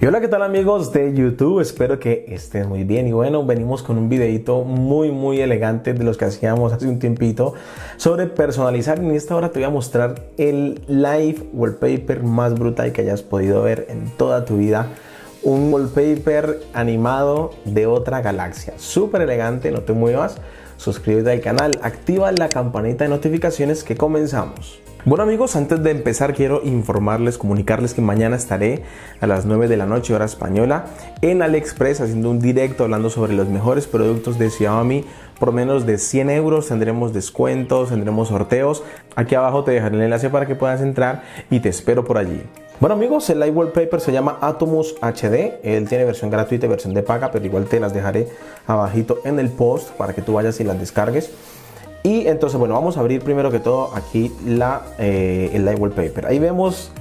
Y hola, ¿qué tal amigos de YouTube? Espero que estén muy bien. Y bueno, venimos con un videito muy elegante de los que hacíamos hace un tiempito sobre personalizar. Y en esta hora te voy a mostrar el live wallpaper más brutal que hayas podido ver en toda tu vida. Un wallpaper animado de otra galaxia, súper elegante. No te muevas, suscríbete al canal, activa la campanita de notificaciones que comenzamos. Bueno amigos, antes de empezar quiero informarles, comunicarles que mañana estaré a las 9 de la noche hora española en AliExpress haciendo un directo hablando sobre los mejores productos de Xiaomi por menos de 100 euros. Tendremos descuentos, tendremos sorteos. Aquí abajo te dejaré el enlace para que puedas entrar y te espero por allí. Bueno amigos, el live wallpaper se llama Atomos HD, él tiene versión gratuita y versión de paga, pero igual te las dejaré abajito en el post para que tú vayas y las descargues. Y entonces bueno, vamos a abrir primero que todo aquí el live wallpaper. Ahí vemos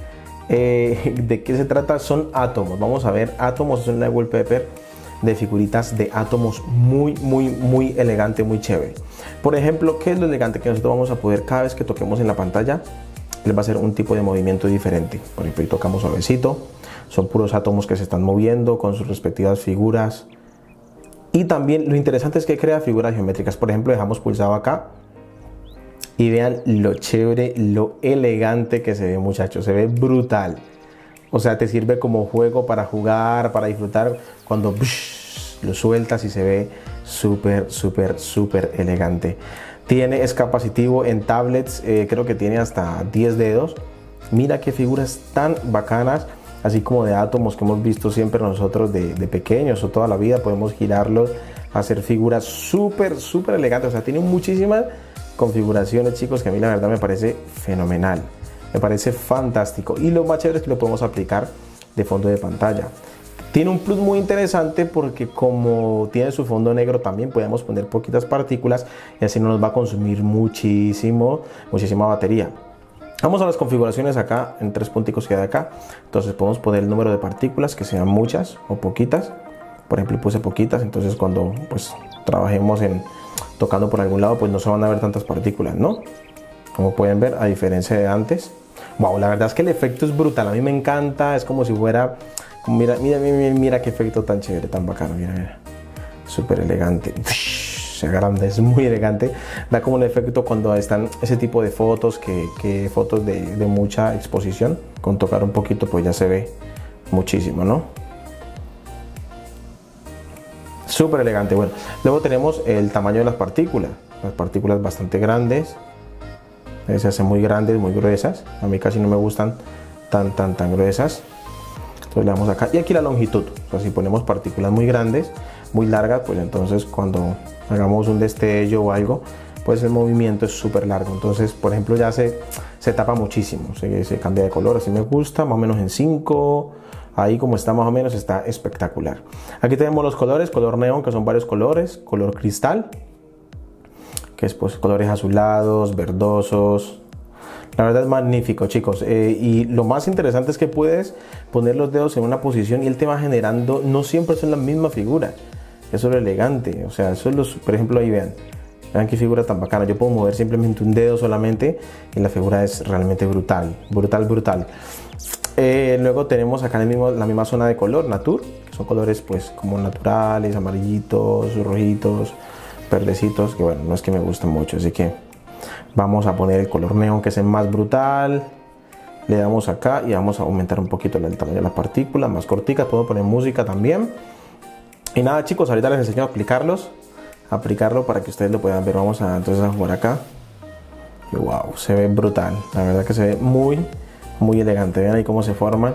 de qué se trata, son átomos. Vamos a ver, átomos es un live wallpaper de figuritas de átomos muy elegante, muy chévere. Por ejemplo, ¿qué es lo elegante? Que nosotros vamos a poder, cada vez que toquemos en la pantalla, él va a hacer un tipo de movimiento diferente. Por ejemplo, ahí tocamos suavecito, son puros átomos que se están moviendo con sus respectivas figuras. Y también lo interesante es que crea figuras geométricas. Por ejemplo, dejamos pulsado acá y vean lo chévere, lo elegante que se ve, muchachos. Se ve brutal. O sea, te sirve como juego para jugar, para disfrutar cuando lo sueltas y se ve súper elegante. Es capacitivo en tablets, creo que tiene hasta 10 dedos. Mira qué figuras tan bacanas, así como de átomos que hemos visto siempre nosotros de pequeños o toda la vida. Podemos girarlos, hacer figuras súper elegantes. O sea, tiene muchísimas configuraciones, chicos, que a mí la verdad me parece fenomenal. Me parece fantástico. Y lo más chévere es que lo podemos aplicar de fondo de pantalla. Tiene un plus muy interesante porque como tiene su fondo negro también podemos poner poquitas partículas y así no nos va a consumir muchísima batería. Vamos a las configuraciones acá, en tres punticos que hay acá. Entonces podemos poner el número de partículas, que sean muchas o poquitas. Por ejemplo, puse poquitas, entonces cuando pues trabajemos tocando por algún lado, pues no se van a ver tantas partículas, ¿no? Como pueden ver, a diferencia de antes. Wow, la verdad es que el efecto es brutal, a mí me encanta, es como si fuera... Mira qué efecto tan chévere, tan bacano, mira. Súper elegante. Se agranda, es muy elegante. Da como el efecto cuando están ese tipo de fotos, que fotos de mucha exposición. Con tocar un poquito pues ya se ve muchísimo, ¿no? Súper elegante. Bueno, luego tenemos el tamaño de las partículas. Las partículas bastante grandes. Se hacen muy grandes, muy gruesas. A mí casi no me gustan tan gruesas. Entonces le damos acá y aquí la longitud. O sea, si ponemos partículas muy grandes, muy largas, pues entonces cuando hagamos un destello o algo, pues el movimiento es súper largo. Entonces, por ejemplo, ya se tapa muchísimo, se cambia de color. Así me gusta, más o menos en 5. Ahí como está más o menos, está espectacular. Aquí tenemos los colores, color neón, que son varios colores, color cristal, que es pues colores azulados, verdosos. La verdad es magnífico, chicos, y lo más interesante es que puedes poner los dedos en una posición y él te va generando, no siempre son las mismas figuras. Eso es lo elegante, o sea, eso es por ejemplo, ahí vean qué figura tan bacana. Yo puedo mover simplemente un dedo solamente y la figura es realmente brutal. Luego tenemos acá la misma zona de color, Natur, que son colores pues como naturales, amarillitos, rojitos, verdecitos, que bueno, no es que me gusten mucho, así que vamos a poner el color neón, que es el más brutal. Le damos acá y vamos a aumentar un poquito el tamaño de las partículas, más corticas. Puedo poner música también. Y nada, chicos, ahorita les enseño a aplicarlo para que ustedes lo puedan ver. Vamos entonces a jugar acá. Y wow, se ve brutal. La verdad que se ve muy elegante. Vean ahí cómo se forma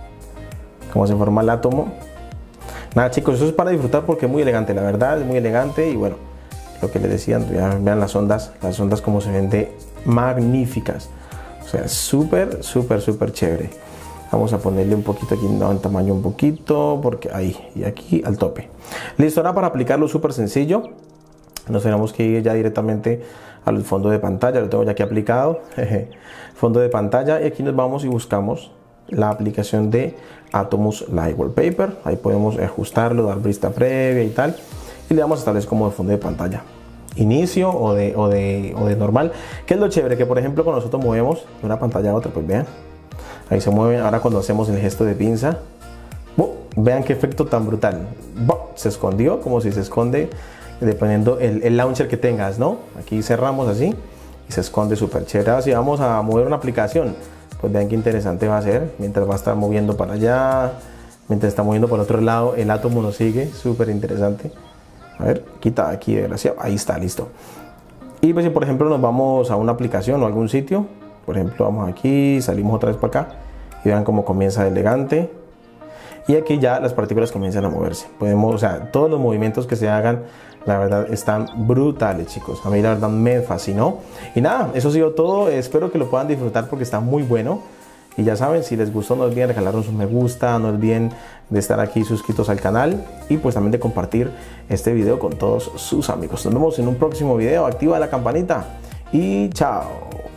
el átomo. Nada, chicos, eso es para disfrutar porque es muy elegante. La verdad es muy elegante y bueno, lo que les decía, vean las ondas como se ven de magníficas. O sea, súper chévere. Vamos a ponerle un poquito aquí, en tamaño un poquito, porque ahí y aquí al tope. Listo, ahora para aplicarlo súper sencillo. Nos tenemos que ir ya directamente al fondo de pantalla. Lo tengo ya aquí aplicado. Fondo de pantalla y aquí nos vamos y buscamos la aplicación de Atomos Live Wallpaper. Ahí podemos ajustarlo, dar vista previa y tal. Y le damos a establecer como de fondo de pantalla inicio o de normal. Que es lo chévere, que por ejemplo cuando nosotros movemos de una pantalla a otra, pues vean, ahí se mueve. Ahora cuando hacemos el gesto de pinza, Vean qué efecto tan brutal. Se escondió, como si se esconde dependiendo el launcher que tengas, ¿no? Aquí cerramos así y se esconde súper chévere. Ahora si vamos a mover una aplicación, pues vean qué interesante va a ser. Mientras va a estar moviendo para allá, mientras está moviendo por otro lado, el átomo nos sigue, súper interesante. A ver, quita aquí, desgraciado. Ahí está, listo. Y pues si por ejemplo nos vamos a una aplicación o algún sitio, por ejemplo vamos aquí, salimos otra vez para acá y vean cómo comienza elegante. Y aquí ya las partículas comienzan a moverse. Podemos, o sea, todos los movimientos que se hagan, la verdad, están brutales, chicos. A mí la verdad me fascinó. Y nada, eso ha sido todo. Espero que lo puedan disfrutar porque está muy bueno. Y ya saben, si les gustó, no olviden regalarnos un me gusta, no olviden de estar aquí suscritos al canal y pues también de compartir este video con todos sus amigos. Nos vemos en un próximo video. Activa la campanita y chao.